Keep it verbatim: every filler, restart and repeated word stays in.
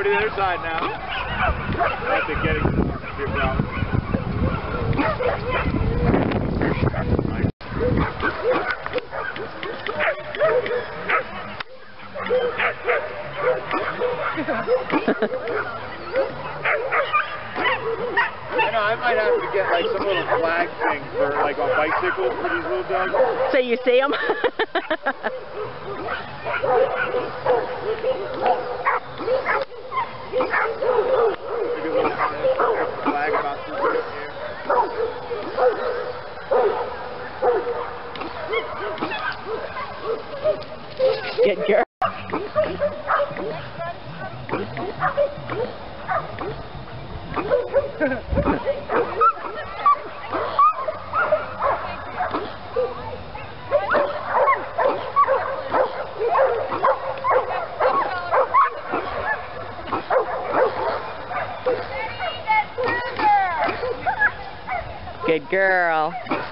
to the other side now. I think getting to your problem. I know, I might have to get like some little flag thing for like on bicycles for these little dogs. So you see them? Flag about two Good girl. Good girl.